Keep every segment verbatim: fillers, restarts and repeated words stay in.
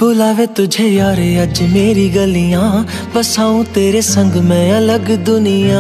बुलावे तुझे यार अज मेरी गलियां, बसाऊं तेरे संग मैं अलग दुनिया।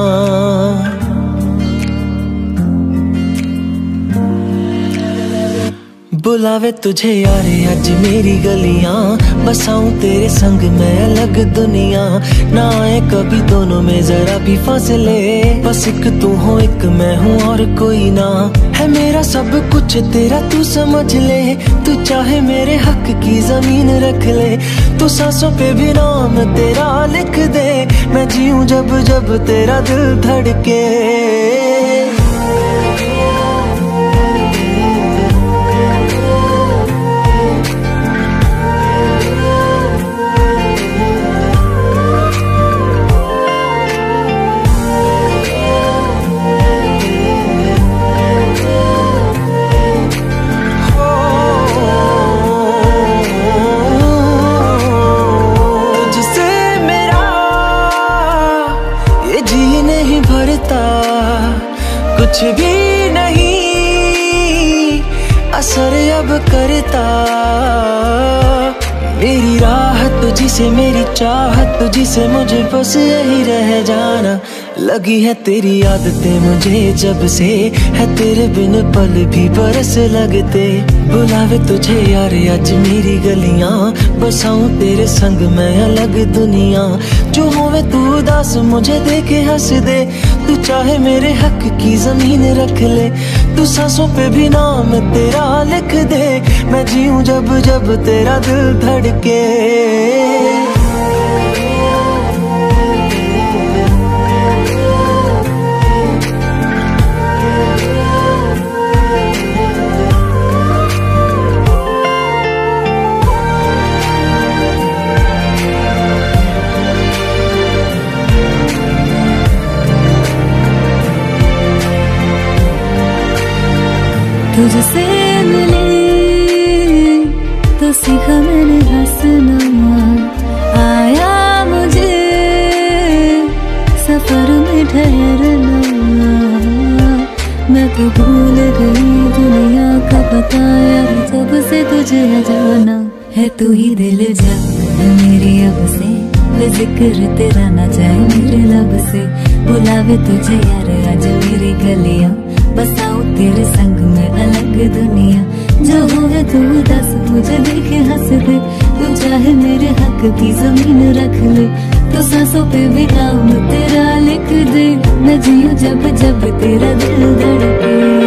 बुलावे तुझे यार अज मेरी गलियां, बसाऊं तेरे संग मैं अलग दुनिया। ना आए कभी दोनों में जरा भी फासले, बस एक तू हो एक मैं हूँ और कोई ना। है मेरा सब कुछ तेरा तू समझ ले, तू चाहे मेरे हक की जमीन रख ले। तू सांसों पे भी नाम तेरा लिख दे, मैं जीऊं जब जब तेरा दिल धड़के। कुछ भी नहीं असर अब करता, मेरी राह तुझी से मेरी चाहत तुझी से, मुझे बस यही रह जाना। लगी है तेरी आदतें मुझे जब से, है तेरे बिन पल भी बरस लगते। बुलावे तुझे यार आज मेरी गलियां, बसाऊं तेरे संग मैं अलग दुनिया। जो होवे तू उदास मुझे देखे हंस दे, तू चाहे मेरे हक की जमीन रख ले। तू सांसों पे भी नाम तेरा लिख दे, मैं जीऊं जब जब तेरा दिल धड़के। तुझसे मिली तो सीखा मैंने हंसना, आया मुझे सफर में ठहरना। मैं तो भूल गई दुनिया का पता यार, जब से तुझे जाना है। तू ही दिल जा मेरी अब से, वे जिक्र तेरा ना जाए मेरे लब से। बुलावे तुझे यार आज मेरी गलियां, बसाऊं तेरे संग में अलग दुनिया। जो होवे तू दस मुझे देखे हंस दे, तू चाहे मेरे हक की जमीन रख ले। तो सांसों पे भी नाम तेरा लिख दे, मैं जीऊं जब जब तेरा दिल धड़के।